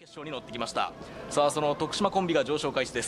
決勝に乗ってきました。さあその徳島コンビが上昇開始です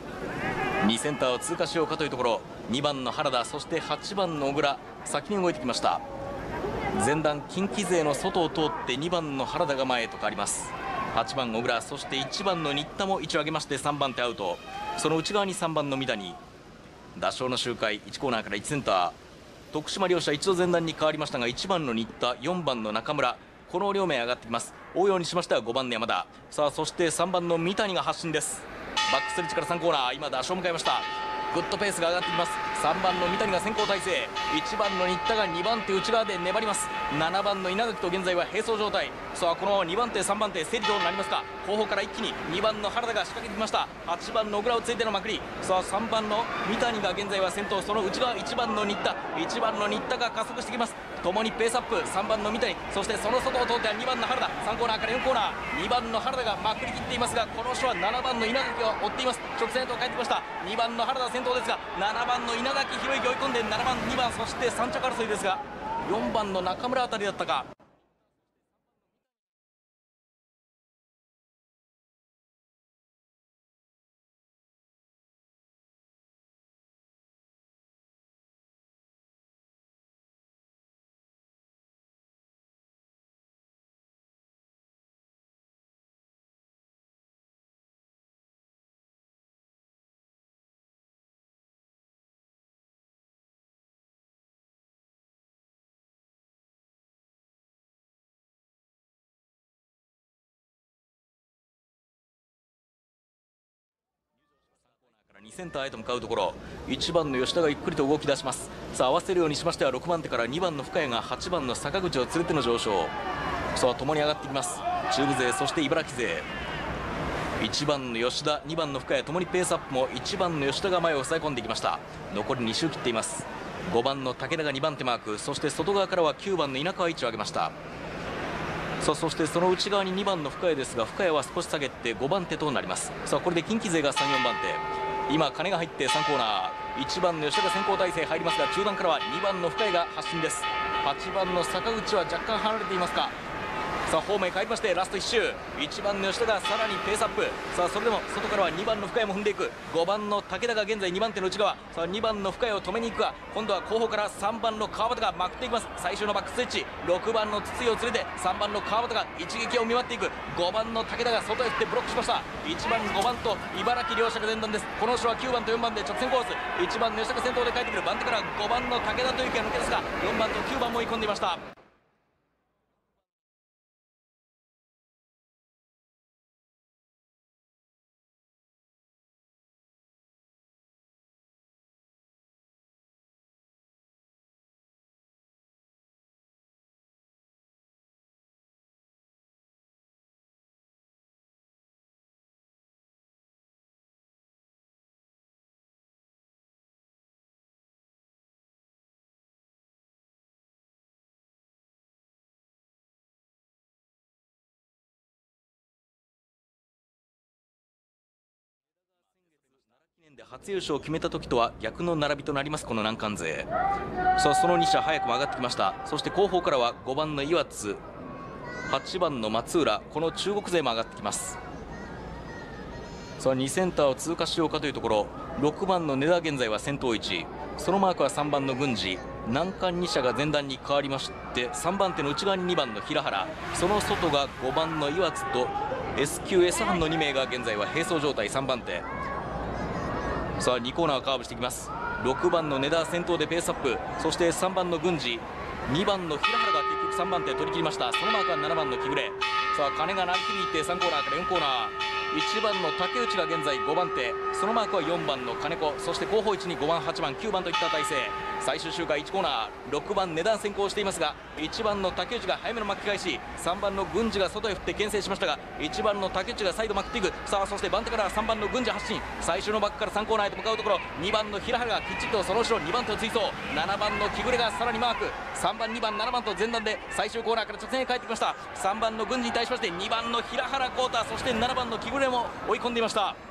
。2センターを通過しようかというところ、2番の原田、そして8番の小倉、先に動いてきました。前段近畿勢の外を通って2番の原田が前へと変わります。8番小倉、そして1番の新田も位置を上げまして3番手アウト。その内側に3番の三谷、打賞の周回1コーナーから1センター。徳島両者一度前段に変わりましたが、1番の新田、4番の中村、この両名上がってきます。追うようにしましては5番の山田、さあそして3番の三谷が発進です。バックストレッチから3コーナー、今打賞を迎えました。グッドペースが上がってきます。3番の三谷が先行体制、1番の新田が2番手内側で粘ります。7番の稲垣と現在は並走状態。さあこの2番手3番手競りどうなりますか。後方から一気に2番の原田が仕掛けてきました。8番の小倉をついてのまくり、さあ3番の三谷が現在は先頭、その内側1番の新田、1番の新田が加速してきます。ともにペースアップ、3番の三谷、そしてその外を通っては2番の原田、3コーナーから4コーナー、2番の原田がまくりきっていますが、この人は7番の稲垣を追っています。直線へと帰ってきました。2番の原田先頭ですが、7番の稲垣宏之追い込んで7番2番、そして3着争いですが4番の中村あたりだったか。2センターへと向かうところ、1番の吉田がゆっくりと動き出します。さあ合わせるようにしましては6番手から2番の深谷が8番の坂口を連れての上昇。さあ共に上がってきます。中部勢、そして茨城勢、1番の吉田、2番の深谷ともにペースアップも1番の吉田が前を抑え込んできました。残り2周切っています。5番の武田が2番手マーク、そして外側からは9番の稲川位置を上げました。さあそしてその内側に2番の深谷ですが、深谷は少し下げて5番手となります。さあこれで近畿勢が3、4番手。今金が入って3コーナー、1番の吉田が先行体制入りますが、中段からは2番の深谷が発進です。8番の坂口は若干離れていますか。さあホームへ帰りましてラスト1周、1番の吉田がさらにペースアップ。さあそれでも外からは2番の深谷も踏んでいく。5番の武田が現在2番手の内側。さあ2番の深谷を止めに行くが、今度は後方から3番の川端がまくっていきます。最終のバックステッチ、6番の筒井を連れて3番の川端が一撃を見舞っていく。5番の武田が外へ振ってブロックしました。1番5番と茨城両者が前段です。この人は9番と4番で直線コース。1番の吉田が先頭で帰ってくる。番手から5番の武田という気が抜けですが、4番と9番も追い込んでいました。記念で初優勝を決めた時とは逆の並びとなります、この難関勢。さあその2社早くも上がってきました。そして後方からは5番の岩津、8番の松浦、この中国勢も上がってきます。さあ2センターを通過しようかというところ、6番の根田現在は先頭位置、そのマークは3番の郡司、難関2社が前段に変わりまして、3番手の内側に2番の平原、その外が5番の岩津と S 級 S 班の2名が現在は並走状態、3番手。さあ2コーナーをカーブしていきます。6番の根田先頭でペースアップ、そして3番の郡司、2番の平原が結局3番手取り切りました。そのマークは7番の木暮。さあ金が投げ切りにいって3コーナーから4コーナー、1番の竹内が現在5番手、そのマークは4番の金子、そして後方位置に5番8番9番といった体勢。最終周回1コーナー、6番値段先行していますが、1番の竹内が早めの巻き返し、3番の郡司が外へ振って牽制しましたが、1番の竹内が再度まくっていく。さあそして番手から3番の郡司発進、最終のバックから3コーナーへと向かうところ、2番の平原がきっちりとその後ろ2番手を追走、7番の木暮がさらにマーク、3番2番7番と前段で最終コーナーから直線へ帰ってきました。3番の郡司に対しまして2番の平原浩太、そして7番の木暮も追い込んでいました。